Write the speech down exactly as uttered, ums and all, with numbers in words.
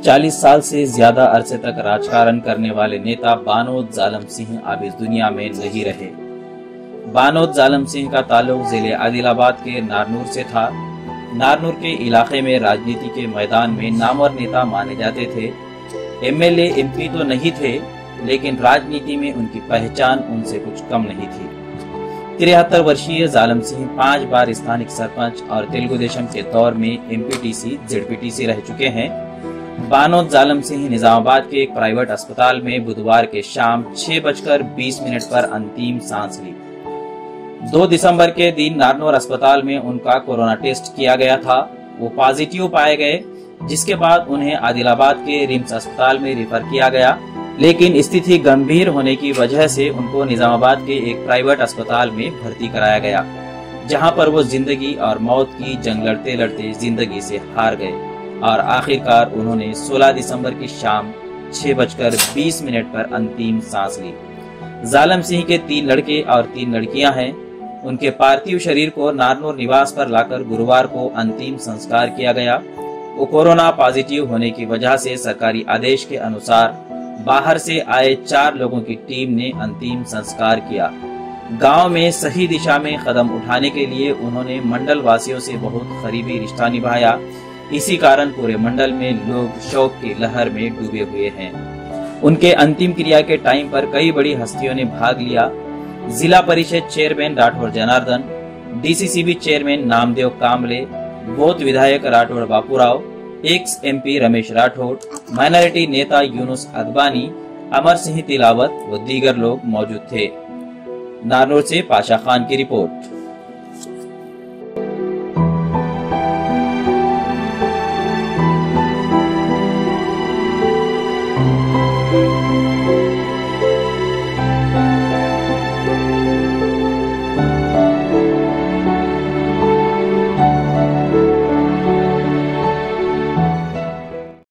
चालीस साल से ज्यादा अरसे तक राजकारण करने वाले नेता बानोद जालम सिंह अब इस दुनिया में नहीं रहे। बानोद जालम सिंह का ताल्लुक जिले आदिलाबाद के नारनूर से था। नारनूर के इलाके में राजनीति के मैदान में नामवर नेता माने जाते थे। एमएलए एमपी तो नहीं थे, लेकिन राजनीति में उनकी पहचान उनसे कुछ कम नहीं थी। तिहत्तर वर्षीय जालम सिंह पांच बार स्थानिक सरपंच और तेलुगु देशम के दौर में एमपीटीसी जेडपीटीसी रह चुके हैं। बानोद जालम सिंह निजामाबाद के एक प्राइवेट अस्पताल में बुधवार के शाम छह बजकर बीस मिनट पर अंतिम सांस ली। दो दिसंबर के दिन नारनौर अस्पताल में उनका कोरोना टेस्ट किया गया था। वो पॉजिटिव पाए गए, जिसके बाद उन्हें आदिलाबाद के रिम्स अस्पताल में रेफर किया गया, लेकिन स्थिति गंभीर होने की वजह से उनको निजामाबाद के एक प्राइवेट अस्पताल में भर्ती कराया गया, जहां पर वो जिंदगी और मौत की जंग लड़ते लड़ते जिंदगी से हार गए और आखिरकार उन्होंने सोलह दिसंबर की शाम छह बजकर बीस मिनट पर अंतिम सांस ली। जालम सिंह के तीन लड़के और तीन लड़कियां हैं। उनके पार्थिव शरीर को नारनौर निवास पर लाकर गुरुवार को अंतिम संस्कार किया गया। वो कोरोना पॉजिटिव होने की वजह से सरकारी आदेश के अनुसार बाहर से आए चार लोगों की टीम ने अंतिम संस्कार किया। गांव में सही दिशा में कदम उठाने के लिए उन्होंने मंडल वासियों से बहुत करीबी रिश्ता निभाया। इसी कारण पूरे मंडल में लोग शोक की लहर में डूबे हुए हैं। उनके अंतिम क्रिया के टाइम पर कई बड़ी हस्तियों ने भाग लिया। जिला परिषद chairman Rathod Janardhan, DCCB chairman Namdev Kamble, Boath विधायक Rathod Bapurao, ex MP Ramesh Rathod, minority नेता यूनुस अगबानी, अमर सिंह तिलावत व दीगर लोग मौजूद थे। नारनौर से पाशा खान की रिपोर्ट।